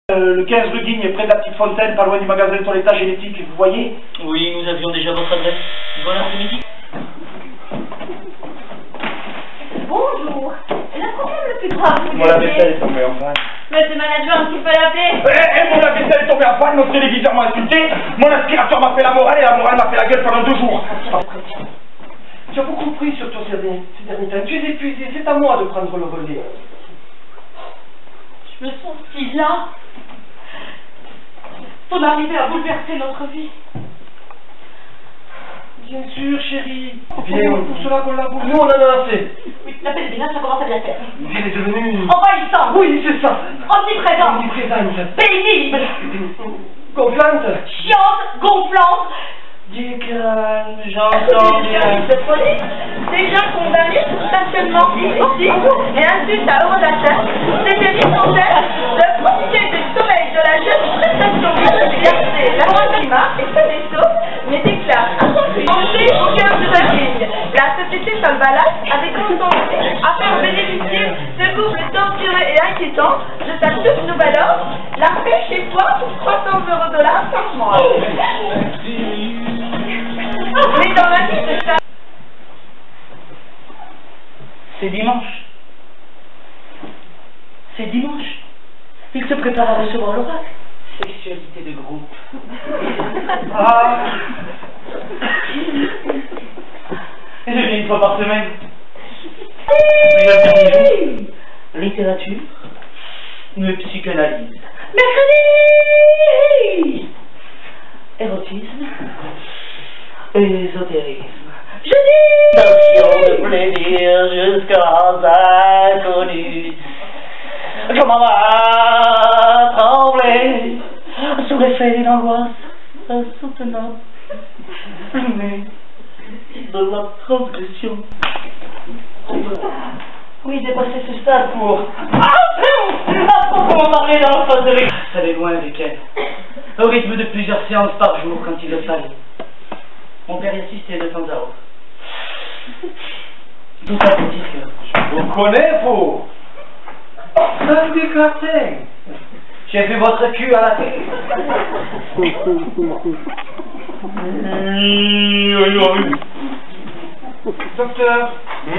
Le 15 rue Digne, près de la petite fontaine, pas loin du magasin de toilettage génétique, vous voyez? Oui, nous avions déjà votre adresse. Bon après-midi. Bonjour. Le problème le plus grave, vous Mon lave-vaisselle est tombé en panne. Monsieur le manager, qu'il faut l'appeler. Mon lave-vaisselle est tombé en panne, mon téléviseur m'a insulté, mon aspirateur m'a fait la morale et la morale m'a fait la gueule pendant 2 jours. Tu as beaucoup pris sur toi ces derniers temps. Tu es épuisé, c'est à moi de prendre le relais. Je me sens si là. Ton arrivée a bouleversé notre vie. Bien sûr, chérie. Bien, pour cela qu'on l'a voulu. Nous, on en a assez. Oui, la paix de ménage, ça commence à bien faire. Elle est devenue... Envahissant. Oui, c'est ça. Omniprésente. Omniprésente. Pénible. Gonflante. Chiante, gonflante. Dis calme, j'entends bien. Cette folie, déjà condamné pour stationnement illicite et insulte à Eurodateur, s'était mis en tête de profiter du sommeil de la jeune prestation de garder la climat et ce vaisseau, mais déclare à son fils au cœur de la ligne. La société Solvalas avait consenti à faire bénéficier ce couple torturé et inquiétant de sa toute nouvelle offre, la paix chez toi pour 300 € par mois. Mais dans la vie de ça... C'est dimanche. C'est dimanche. Il se prépare à recevoir l'oracle. Sexualité de groupe. Ah. Et je viens 1 fois par semaine. Littérature, une psychanalyse. Mercredi. Érotisme. Ésotérisme. Notion de plaisir jusqu'à inconnus. Comment va trembler sous l'effet d'une angoisse insoutenable, plumée de la transgression. Oui, j'ai passé ce stade pour... À proprement parler dans la phase de l'école. Ça allait loin avec elle. Au rythme de plusieurs séances par jour quand il le fallait. Mon père y assistait de temps à autre. Tout ça pour dire que... Je vous connais, vous. Sandy Carter. J'ai vu votre cul à la télé. Docteur.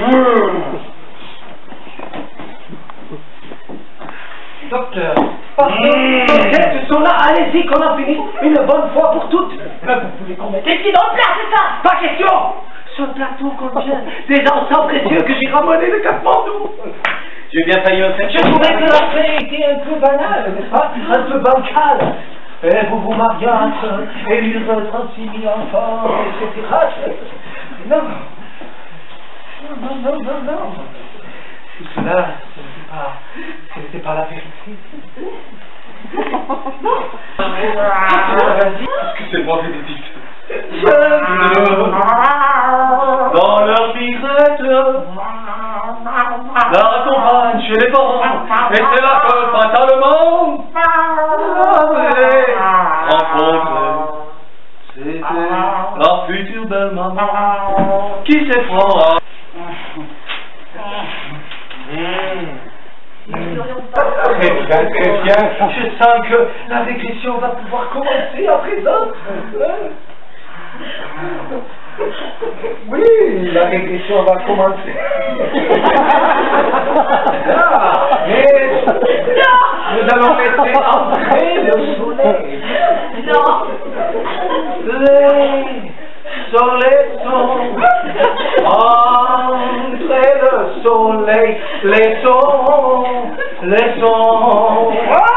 Docteur. Parce que les enquêtes sont là, allez-y qu'on a fini une bonne fois pour toutes. Vous voulez qu'on mette Qu'est-ce qui est dans le plat, c'est ça? pas question. Sur le plateau contient des encens précieux que j'ai ramenés de Katmandou. J'ai bien failli me faire... Je trouvais que l'affaire était un peu banale, n'est-ce pas? Un peu bancale. Et vous vous mariez entre élire 36 000 enfants, etc. Non. Non. Tout cela, ce n'était pas la vérité. Excusez-moi, bénédicte. Dans leur bigrette, la accompagne chez les parents, et c'est là que fatalement rencontre. C'était la future belle maman qui s'effraie. Très bien. Je sens que la régression va pouvoir commencer à présent. Oui, la régression va commencer. Mais nous allons laisser entrer le soleil. Non. Les soleils sont entrer le soleil. Les sons. Oh, mais les sons.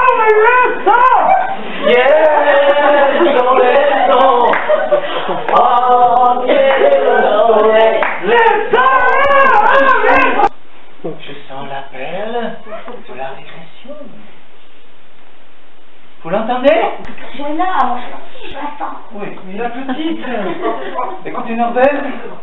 Yes, les sons. Je sens l'appel de la régression. Vous l'entendez? Je là, je l'attends. Oui, mais la petite. Écoutez, Norbert.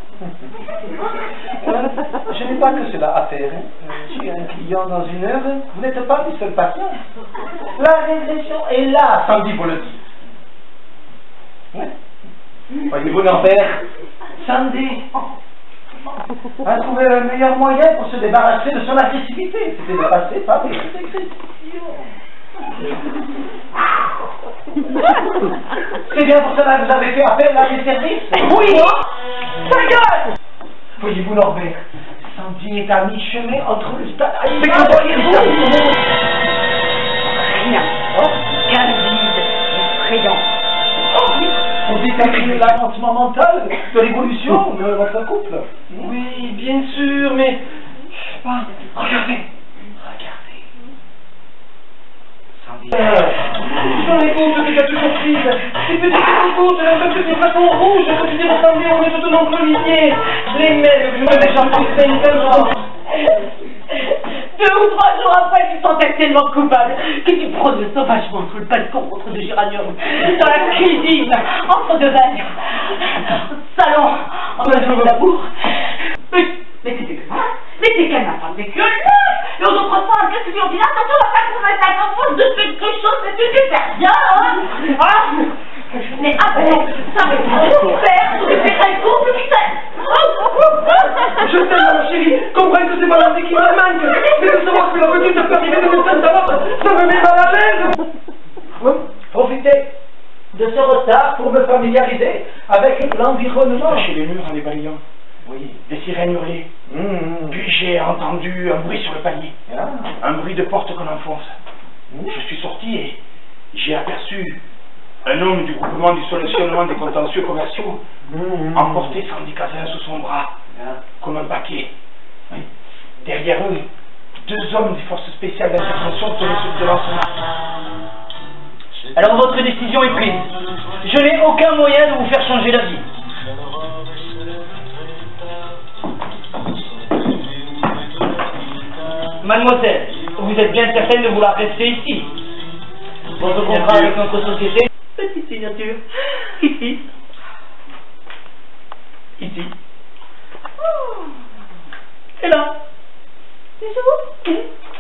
Je n'ai pas que cela à faire. J'ai un client dans 1 heure. Vous n'êtes pas le seul patient. La régression est là, Sandy vous le dit. Ouais. Voyez-vous, Norbert, Sandy a trouvé le meilleur moyen pour se débarrasser de son agressivité. C'était de passer par des agressions. C'est bien pour cela que vous avez fait appel à mes services? Oui. Ta gueule. Voyez-vous, Norbert, Sandy est à mi-chemin entre le stade. Mais que voyez-vous? Rien. Candide, effrayant. Vous détectez l'avancement mental de l'évolution de votre couple? Oui, bien sûr, mais... Regardez. J'en écoute, c'est la plus surprise. Ces petites écoutes, un peu plus façon rouge, que tu t'es ressemblé, on est tout au nom Olivier. Les mêmes que je me mets en plus de 15 ans. 2 ou 3 jours après, tu te sentais tellement coupable que tu prônes sauvagement sous le balcon contre de géranium, dans la cuisine, entre 2 bagnes, salon, en train d'amour. Mais t'es dégueulasse. Mais t'es quelle ma femme dégueulasse. Et aux autres femmes, qu'est-ce que tu en dis là? Attention, on va pas trouver ta confiance de fait quelque chose, mais tu ne fais rien, hein. Mais après, ça va faire, tu fais un couple qui t'aime. Je t'aime, ma chérie. Comprends que c'est pas la vie qui me manque. Mais de savoir que la petite peut arriver de descendre ta robe, ça me met mal à l'aise. Oui, profitez de ce retard pour me familiariser avec l'environnement. Chez les murs en les balayant. Oui, des sirènes hurlaient. Puis j'ai entendu un bruit sur le palier. Un bruit de porte qu'on enfonce. Je suis sorti et j'ai aperçu un homme du groupement du solutionnement des contentieux commerciaux emporter Sandy Cazin sous son bras, comme un paquet. Oui. Derrière eux, 2 hommes des forces spéciales d'intervention tenaient sur devant son arme. Alors votre décision est prise. Je n'ai aucun moyen de vous faire changer d'avis. Mademoiselle, vous êtes bien certaine de vouloir rester ici? Votre contrat avec notre société? Petite signature. Ici. Ici. Et là. C'est vous?